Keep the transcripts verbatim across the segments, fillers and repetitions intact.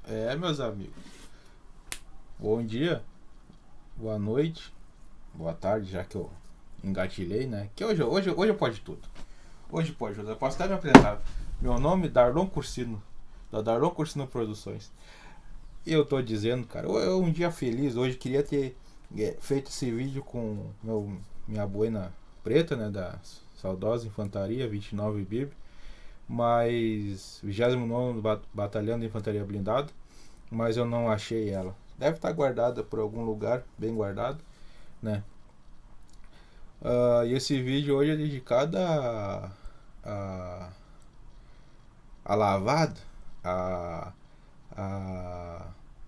É, meus amigos. Bom dia, boa noite, boa tarde, já que eu engatilhei, né? Que hoje, hoje, hoje eu pode tudo. Hoje pode tudo. Eu posso até me apresentar. Meu nome é Darlon Cursino, da Darlon Cursino Produções. E eu tô dizendo, cara, eu, eu um dia feliz. Hoje queria ter é, feito esse vídeo com meu, minha boina preta, né? Da saudosa Infantaria vinte e nove B I B. Mas vigésimo nono Batalhão de Infantaria Blindada, mas eu não achei ela. Deve estar guardada por algum lugar, bem guardada, né? Uh, e esse vídeo hoje é dedicado a, a, a lavado, a, a,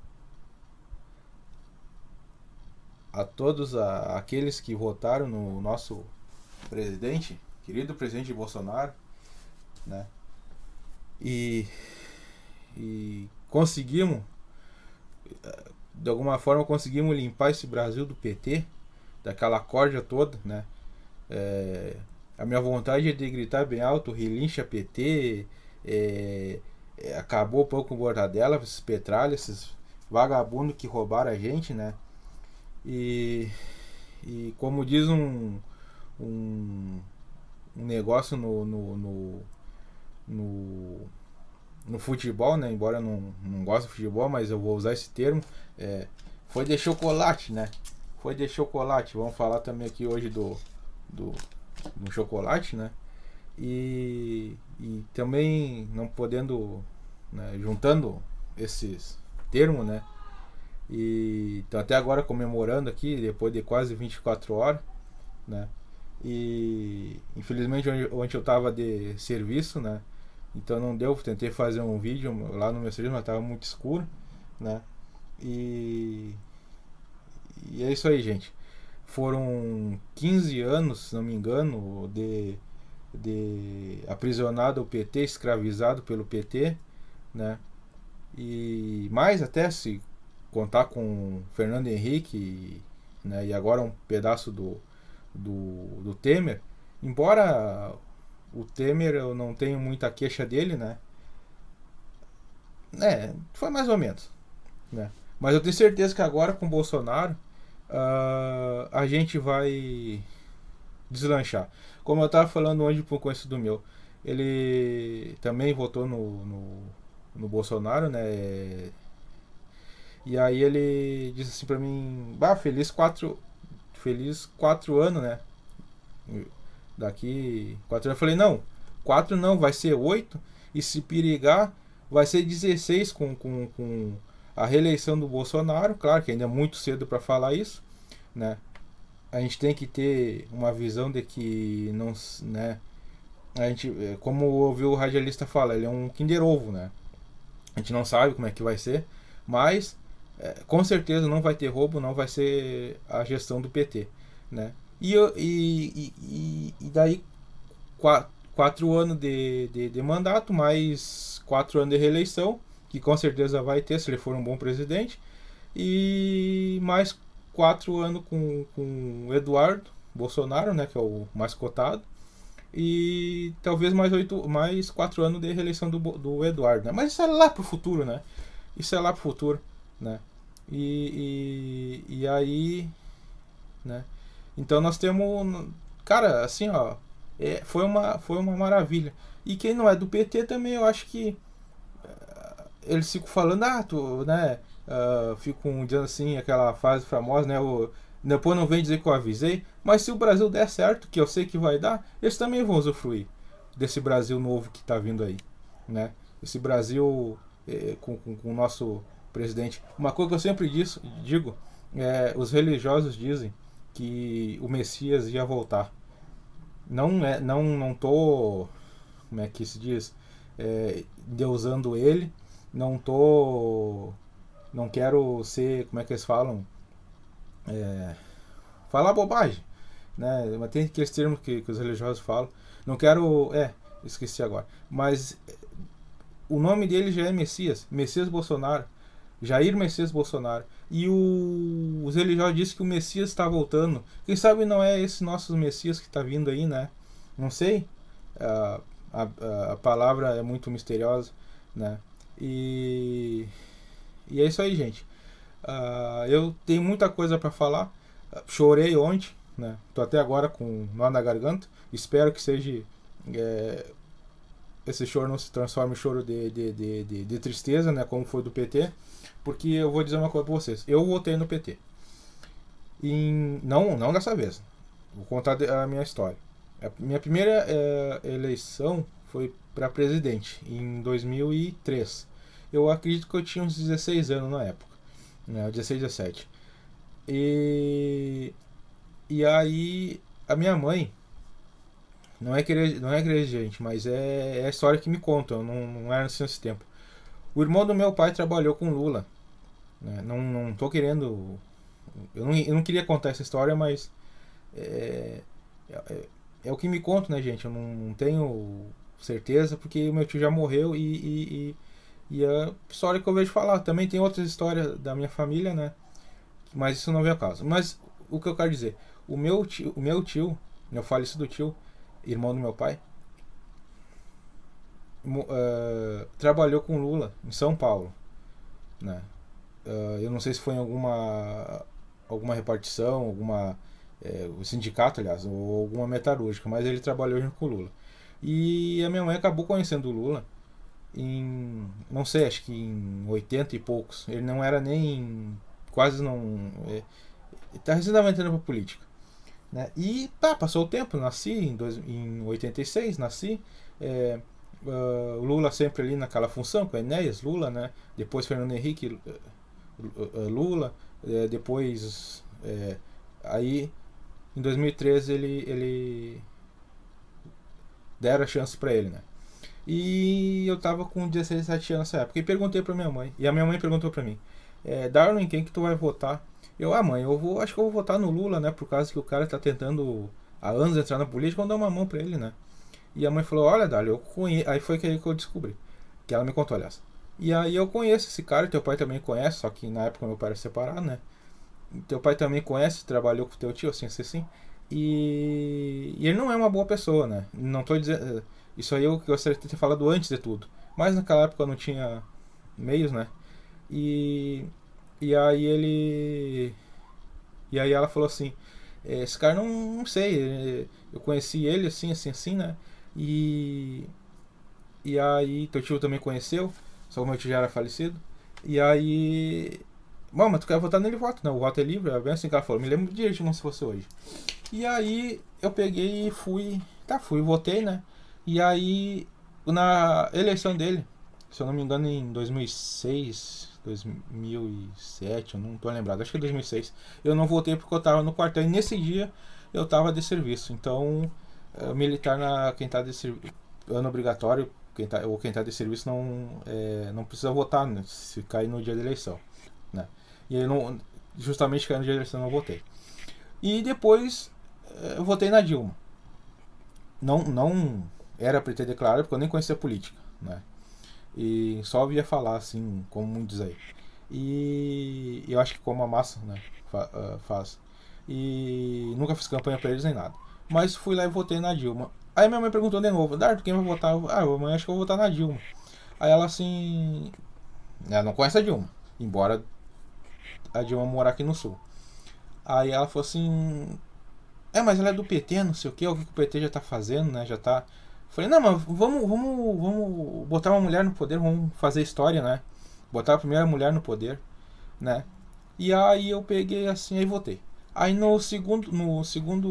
a todos a, aqueles que votaram no nosso presidente, querido presidente Bolsonaro, né? E, e conseguimos, de alguma forma, conseguimos limpar esse Brasil do P T, daquela corja toda, né? É, a minha vontade é de gritar bem alto: relincha P T, é, é, acabou um pouco com Mortadela, esses petralhas, esses vagabundos que roubaram a gente, né? E, e como diz um, um, um negócio no, no, no, no, no futebol, né? Embora eu não, não goste de futebol, mas eu vou usar esse termo, é, foi de chocolate, né? Foi de chocolate. Vamos falar também aqui hoje do, do, do chocolate, né? E, e também não podendo, né, juntando esses termos, né? E tô até agora comemorando aqui, depois de quase vinte e quatro horas, né? E infelizmente ontem eu tava de serviço, né? Então não deu, tentei fazer um vídeo lá no meu serviço, mas tava muito escuro, né? E, e é isso aí, gente. Foram quinze anos, se não me engano, de, de aprisionado o P T, escravizado pelo P T, né? E mais até se contar com Fernando Henrique, né? E agora um pedaço do, do, do Temer. Embora o Temer eu não tenho muita queixa dele, né? É, foi mais ou menos, né? Mas eu tenho certeza que agora com o Bolsonaro uh, a gente vai deslanchar. Como eu estava falando hoje para um conhecido meu, ele também votou no, no, no Bolsonaro, né? E aí ele disse assim pra mim: bah, feliz quatro, feliz quatro anos, né? Daqui quatro anos. Eu falei: não, quatro não, vai ser oito. E se perigar, vai ser dezesseis com, com, com a reeleição do Bolsonaro. Claro que ainda é muito cedo para falar isso, né? A gente tem que ter uma visão de que não, né? A gente, como ouviu o radialista falar, ele é um Kinder Ovo, né? A gente não sabe como é que vai ser, mas é, com certeza não vai ter roubo, não vai ser a gestão do P T, né? E, e, e, e daí quatro, quatro anos de, de, de mandato, mais quatro anos de reeleição, que com certeza vai ter se ele for um bom presidente, e mais quatro anos com, com o Eduardo Bolsonaro, né, que é o mais cotado, e talvez mais oito, mais quatro anos de reeleição do, do Eduardo, né? Mas isso é lá pro futuro, né? Isso é lá pro futuro, né? E, e, e aí, né? Então nós temos, cara, assim, ó, é, foi uma foi uma maravilha. E quem não é do P T também, eu acho que uh, eles ficam falando, ah, tu, né? Uh, ficam dizendo assim, aquela frase famosa, né? O, depois não vem dizer que eu avisei, mas se o Brasil der certo, que eu sei que vai dar, eles também vão usufruir desse Brasil novo que está vindo aí, né? Esse Brasil eh, com, com, com o nosso presidente. Uma coisa que eu sempre disso, digo, é, os religiosos dizem que o Messias ia voltar. Não é, não, não tô, como é que se diz, é, deusando ele. Não tô, não quero ser, como é que eles falam, é, falar bobagem, né? Mas tem aqueles termos que, que os religiosos falam. Não quero, é, esqueci agora. Mas o nome dele já é Messias, Messias Bolsonaro, Jair Messias Bolsonaro. E o, os religiosos dizem que o Messias está voltando. Quem sabe não é esse nosso Messias que está vindo aí, né? Não sei. A, a, a palavra é muito misteriosa, né? E E é isso aí, gente. Uh, eu tenho muita coisa para falar. Uh, chorei ontem, né? Tô até agora com nó na garganta. Espero que seja é, esse choro não se transforme em choro de, de, de, de, de tristeza, né? Como foi do P T. Porque eu vou dizer uma coisa para vocês. Eu votei no P T. Em, não, não dessa vez. Vou contar a minha história. A minha primeira é, eleição foi para presidente em dois mil e três. Eu acredito que eu tinha uns dezesseis anos na época, né, dezesseis, dezessete. E e aí a minha mãe não é querer, não é querer gente, mas é, é a história que me contam, não, não era nesse tempo. O irmão do meu pai trabalhou com Lula, né? Não, não tô querendo, eu não, eu não queria contar essa história, mas é, é, é o que me contam, né, gente? Eu não, não tenho certeza, porque o meu tio já morreu e, e, e, e a história que eu vejo falar. Também tem outras histórias da minha família, né? Mas isso não vem ao caso. Mas o que eu quero dizer, o meu tio, o meu tio, meu falecido tio, irmão do meu pai, uh, trabalhou com Lula em São Paulo, né? Uh, eu não sei se foi em alguma alguma repartição, alguma é, o sindicato, aliás, ou alguma metalúrgica, mas ele trabalhou junto com o Lula. E a minha mãe acabou conhecendo o Lula em, não sei, acho que em oitenta e poucos. Ele não era nem, quase não, é, tá recém entrando pra política, né? E tá, passou o tempo, nasci em, dois, em oitenta e seis, nasci, é, uh, Lula sempre ali naquela função, com Enéas Lula, né? Depois Fernando Henrique uh, Lula, uh, depois é, aí em dois mil e treze ele, ele deram a chance pra ele, né? E eu tava com dezesseis, dezessete anos nessa época e perguntei pra minha mãe, e a minha mãe perguntou pra mim, é, Darwin, em quem que tu vai votar? Eu, ah mãe, eu vou, acho que eu vou votar no Lula, né? Por causa que o cara tá tentando há anos entrar na política, vamos dar uma mão pra ele, né? E a mãe falou, olha Darwin, eu conheço. Aí foi que eu descobri, que ela me contou, aliás. E aí eu conheço esse cara, teu pai também conhece, só que na época meu pai era separado, né? Teu pai também conhece, trabalhou com teu tio, assim, assim, assim. E, e ele não é uma boa pessoa, né? Não tô dizendo. Isso aí eu gostaria de ter falado antes de tudo. Mas naquela época eu não tinha meios, né? E. E aí ele. E aí ela falou assim: esse cara não, não sei. Eu conheci ele assim, assim, assim, né? E. E aí teu tio também conheceu. Só que o meu tio já era falecido. E aí. Bom, mas tu quer votar nele, voto, né? O voto é livre, é bem assim que ela falou. Me lembro direito como se fosse hoje. E aí eu peguei e fui. Tá, fui, votei, né? E aí, na eleição dele, se eu não me engano, em dois mil e seis, dois mil e sete, eu não tô lembrado, acho que é dois mil e seis, eu não votei porque eu tava no quartel e nesse dia eu tava de serviço. Então, militar, na, quem tá de serviço, ano obrigatório, quem tá, ou quem tá de serviço não, é, não precisa votar, né, se cair no dia da eleição, né? E aí, não, justamente caindo no dia da eleição, eu não votei. E depois eu votei na Dilma. Não, não era para ter declarado porque eu nem conhecia a política, né? E só ouvia falar assim, como muitos aí. E eu acho que como a massa, né, faz. E nunca fiz campanha para eles nem nada. Mas fui lá e votei na Dilma. Aí minha mãe perguntou de novo: Dardo, quem vai votar? Ah, mãe, acho que eu vou votar na Dilma. Aí ela assim. Ela não conhece a Dilma, embora a Dilma morar aqui no sul. Aí ela falou assim: é, mas ela é do P T, não sei o que, o que o P T já tá fazendo, né? Já tá. Falei, não, mas vamos, vamos, vamos botar uma mulher no poder, vamos fazer história, né? Botar a primeira mulher no poder, né? E aí eu peguei assim, aí votei. Aí no segundo. No segundo.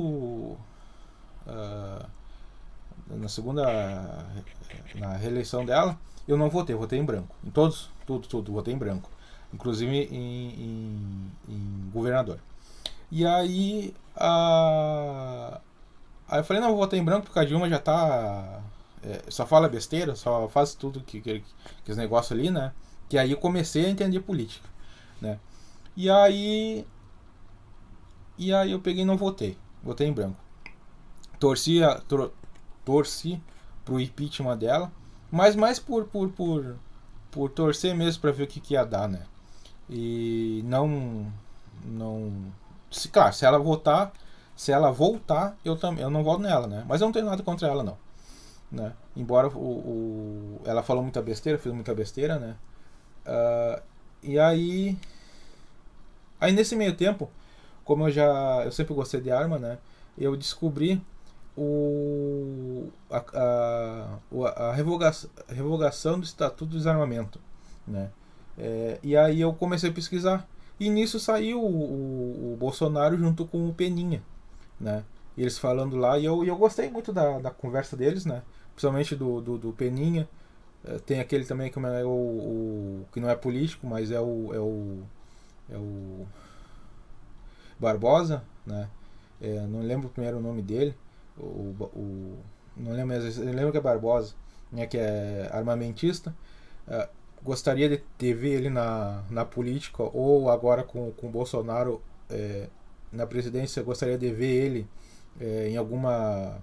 Uh, na segunda. Na reeleição dela, eu não votei, votei em branco. Em todos, tudo, tudo, votei em branco. Inclusive em, em, em governador. E aí. A... Aí eu falei, não, vou votar em branco porque a Dilma já tá. É, só fala besteira, só faz tudo que, que, que os negócios ali, né? Que aí eu comecei a entender política, né? E aí. E aí eu peguei e não votei. Votei em branco. Torci, a, tor, torci pro impeachment dela, mas mais por, por, por, por torcer mesmo pra ver o que, que ia dar, né? E não. Não. Se, claro, se ela votar. Se ela voltar, eu também, eu não voto nela, né? Mas eu não tenho nada contra ela, não, né? Embora o, o ela falou muita besteira, fez muita besteira, né? Uh, e aí, aí nesse meio tempo, como eu já, eu sempre gostei de arma, né? Eu descobri o, a, a, o- a revogação, revogação do Estatuto do Desarmamento, né? É, e aí eu comecei a pesquisar. E nisso saiu o, o, o Bolsonaro junto com o Peninha, né? E eles falando lá, e eu, e eu gostei muito da, da conversa deles, né? Principalmente do, do, do Peninha. É, tem aquele também que, é o, o, que não é político, mas é o, é o, é o Barbosa, né? É, não lembro o primeiro nome dele. O, o, não lembro, mas eu lembro que é Barbosa, né? Que é armamentista. É, gostaria de, de ver ele na, na política, ou agora com, com o Bolsonaro é, na presidência. Gostaria de ver ele é, em alguma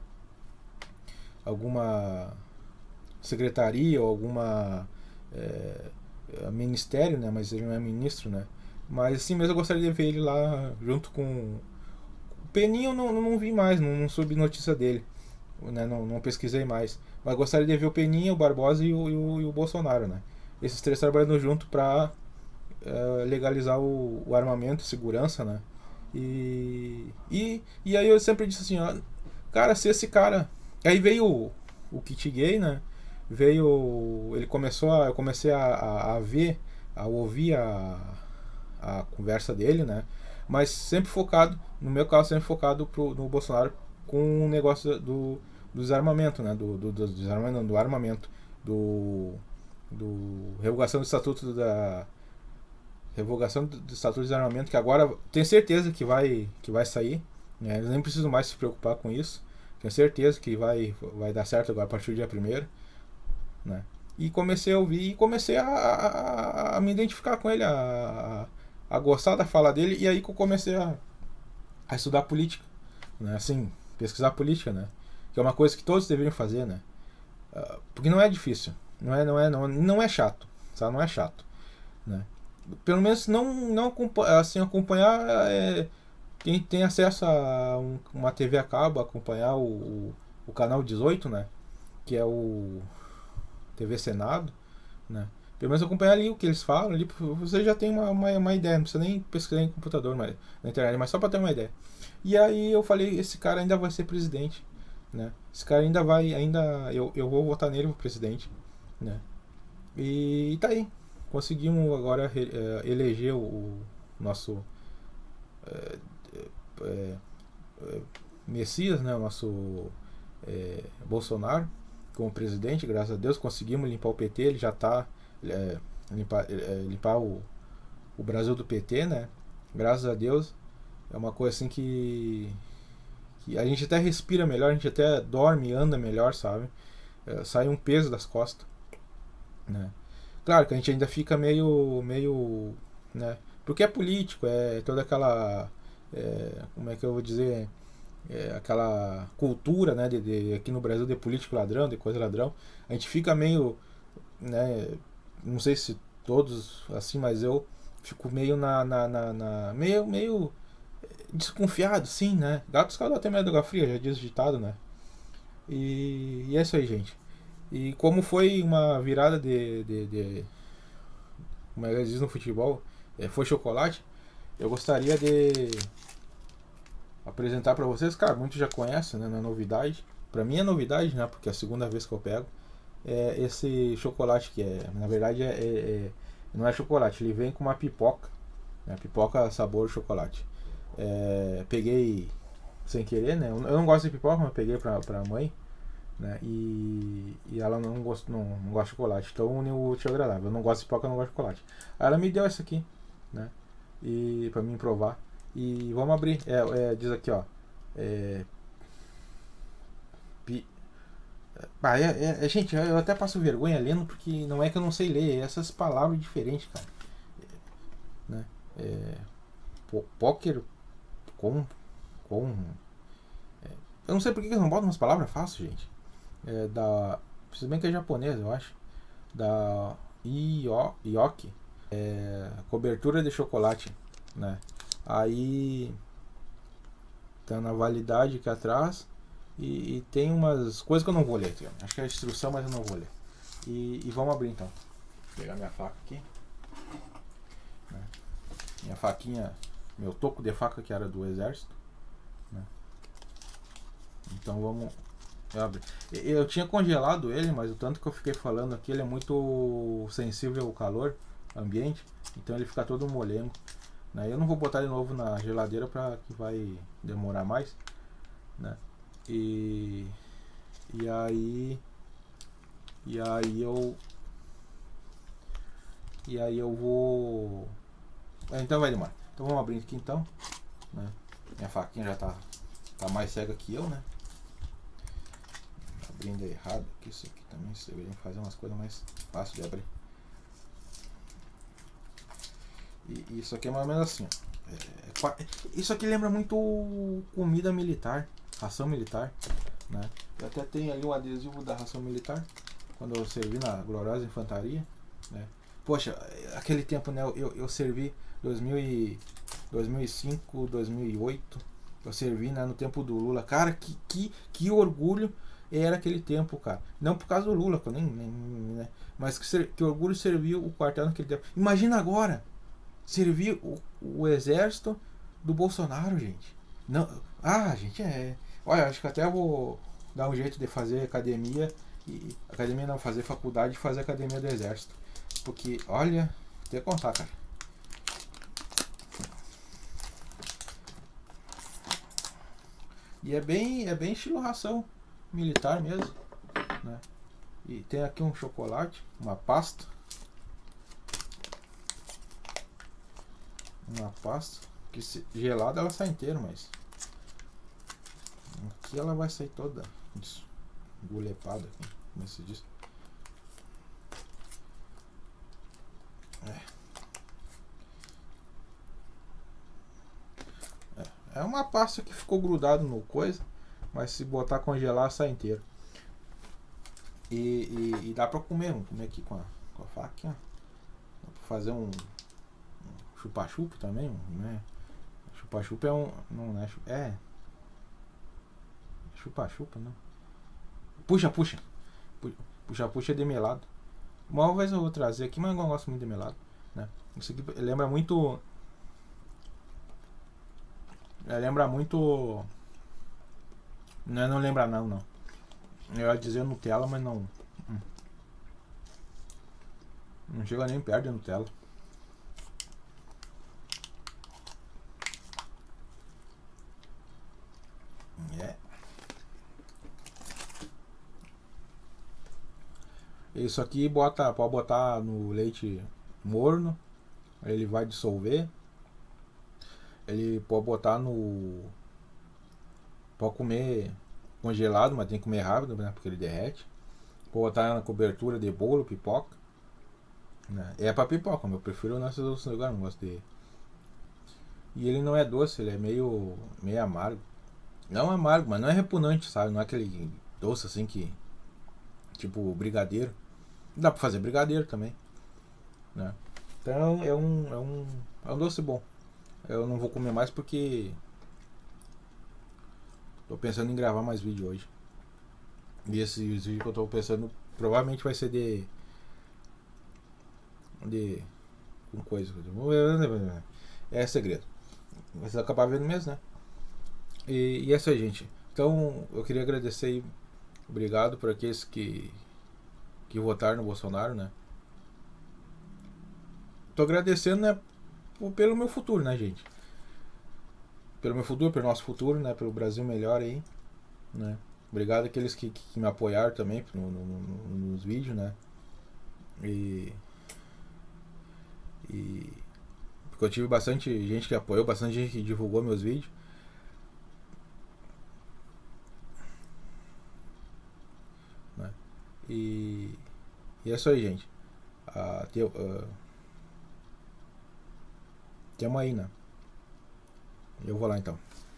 alguma secretaria ou alguma é, ministério, né? Mas ele não é ministro, né? Mas assim mesmo eu gostaria de ver ele lá junto com o Peninha. Eu não, não vi mais, não, não soube notícia dele, né? Não, não pesquisei mais. Mas gostaria de ver o Peninha, o Barbosa e o, e o, e o Bolsonaro, né? Esses três trabalhando junto para uh, legalizar o, o armamento e segurança, né? E, e, e aí eu sempre disse assim, ó, cara, se esse cara. Aí veio o, o kit gay, né? Veio. Ele começou a. Eu comecei a, a, a ver, a ouvir a, a conversa dele, né? Mas sempre focado, no meu caso, sempre focado pro, no Bolsonaro com o negócio do, do desarmamento, né? Do, do, do desarmamento, não, do armamento. Do. Do. Revogação do Estatuto da. Revogação do Estatuto de Desarmamento, que agora tenho certeza que vai, que vai sair, né? Eu nem preciso mais se preocupar com isso. Tenho certeza que vai, vai dar certo agora a partir do dia primeiro, né? E comecei a ouvir e comecei a, a, a me identificar com ele, a, a, a gostar da fala dele, e aí que eu comecei a, a estudar política, né? Assim, pesquisar política, né? Que é uma coisa que todos deveriam fazer, né? Porque não é difícil, não é, não é, não, não é chato, sabe? Não é chato, né? Pelo menos não, não assim, acompanhar é, quem tem acesso a um, uma T V a cabo, acompanhar o, o, o canal dezoito, né? Que é o T V Senado, né? Pelo menos acompanhar ali o que eles falam, ali você já tem uma, uma, uma ideia, não precisa nem pesquisar em computador, mas, na internet, mas só para ter uma ideia. E aí eu falei, esse cara ainda vai ser presidente, né? Esse cara ainda vai, ainda eu, eu vou votar nele pro presidente, né? E, e tá aí. Conseguimos agora é, eleger o, o nosso é, é, é, Messias, né? O nosso é, Bolsonaro como presidente. Graças a Deus conseguimos limpar o P T. Ele já está é, limpar, é, limpar o, o Brasil do P T, né? Graças a Deus. É uma coisa assim que, que a gente até respira melhor, a gente até dorme e anda melhor, sabe? É, sai um peso das costas, né? Claro que a gente ainda fica meio, meio, né? Porque é político, é toda aquela, é, como é que eu vou dizer, é, aquela cultura, né? De, de, aqui no Brasil de político ladrão, de coisa ladrão. A gente fica meio, né? Não sei se todos assim, mas eu fico meio na, na, na, na meio, meio desconfiado, sim, né? Gato escaldado até medo de água fria, já diz o ditado, né? E, e é isso aí, gente. E como foi uma virada de, de, de como é que diz no futebol, é, foi chocolate, eu gostaria de apresentar para vocês, cara, muitos já conhecem, né, não é novidade. Para mim é novidade, né, porque é a segunda vez que eu pego é esse chocolate que é, na verdade é, é, é não é chocolate, ele vem com uma pipoca, né, pipoca sabor chocolate. É, peguei sem querer, né, eu não gosto de pipoca, mas peguei pra, pra mãe, né? E, e ela não gosta, não, não gosta de chocolate, então une o útil ao agradável. Eu não gosto de pipoca, eu não gosto de chocolate. Aí ela me deu essa aqui, né? E pra mim provar. E vamos abrir. É, é, diz aqui, ó. É, pi, ah, é, é, é, gente, eu até passo vergonha lendo porque não é que eu não sei ler, é essas palavras diferentes, cara. Né? É, póquer com. com é, eu não sei por que eles não botam umas palavras fáceis, gente. É da. Se bem que é japonês, eu acho. Da Io, Yoki. É, cobertura de chocolate, né? Aí tá na validade aqui atrás. E, e tem umas coisas que eu não vou ler aqui. Acho que é a instrução, mas eu não vou ler. E, e vamos abrir então. Vou pegar minha faca aqui. faquinha, meu toco de faca que era do exército, né? Então vamos abrir. Eu tinha congelado ele, mas o tanto que eu fiquei falando aqui, ele é muito sensível ao calor ambiente, então ele fica todo molengo, né? Eu não vou botar de novo na geladeira para que vai demorar mais, né? E e aí e aí eu e aí eu vou, então vai demorar. Então vamos abrir aqui então, né? Minha faquinha já tá tá mais cega que eu, né? Abrindo errado aqui, isso aqui também você deveria fazer umas coisas mais fáceis de abrir. E isso aqui é mais ou menos assim, ó. É, isso aqui lembra muito comida militar, ração militar, né? Eu até tenho ali um adesivo da ração militar quando eu servi na gloriosa infantaria, né? Poxa, aquele tempo, né? Eu, eu servi dois mil e cinco, dois mil e oito, eu servi, né, no tempo do Lula. Cara, que, que, que orgulho era aquele tempo, cara. Não por causa do Lula, que eu nem, nem, né? Mas que, ser, que orgulho serviu o quartel naquele tempo. Imagina agora servir o, o exército do Bolsonaro, gente. Não, ah, gente, é. Olha, acho que até vou dar um jeito de fazer academia e academia não, fazer faculdade e fazer academia do exército. Porque, olha, tem que contar, cara. E é bem, é bem estilo ração militar mesmo, né? E tem aqui um chocolate, uma pasta. Uma pasta que se, gelada ela sai inteira, mas aqui ela vai sair toda esgulepada, como se diz. É. É uma pasta que ficou grudado no coisa, mas se botar congelar sai inteiro. E, e, e dá pra comer, vamos comer aqui com a, com a faquinha. Dá pra fazer um, um chupa-chupa também, né? Chupa-chupa é um. Não é. É. Chupa-chupa, não. Puxa-puxa. Puxa-puxa é de melado. Uma vez eu vou trazer aqui, mas eu não gosto muito de melado, né? Isso aqui lembra muito. Lembra muito. Não, não lembra não, não. Eu ia dizer Nutella, mas não. Hum. Não chega nem perto de Nutella. É. Isso aqui bota, pode botar no leite morno, ele vai dissolver. Ele pode botar no. Pode comer congelado, mas tem que comer rápido, né? Porque ele derrete. Pode botar na cobertura de bolo, pipoca, né? É pra pipoca, mas eu prefiro nesses outros lugares, não gosto de. E ele não é doce, ele é meio, meio amargo. Não amargo, mas não é repugnante, sabe? Não é aquele doce assim que. Tipo brigadeiro. Dá pra fazer brigadeiro também, né? Então é um, é um, é um doce bom. Eu não vou comer mais porque tô pensando em gravar mais vídeo hoje. E esse vídeo que eu tô pensando provavelmente vai ser de de com coisa. É segredo. Mas vai acabar vendo mesmo, né? E, e é isso aí, gente. Então eu queria agradecer aí. Obrigado por aqueles que que votaram no Bolsonaro, né? Tô agradecendo, né, pelo meu futuro, né, gente? Pelo meu futuro, pelo nosso futuro, né? Pelo Brasil melhor aí, né? Obrigado àqueles que, que me apoiaram também no, no, no, nos vídeos, né? E, e porque eu tive bastante gente que apoiou, bastante gente que divulgou meus vídeos. Né? E, e é isso aí, gente. Ah, tem, uh, tem uma aí, né? Eu vou lá então.